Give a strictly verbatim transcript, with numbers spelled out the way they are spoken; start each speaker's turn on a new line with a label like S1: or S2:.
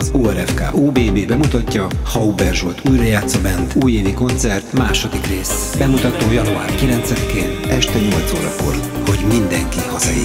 S1: az o er ef ká o bé bé bemutatja Hauber Zsolt újrajátsza band újévi koncert második rész. Bemutató január kilencedikén este nyolc órakor, hogy mindenki hazaér.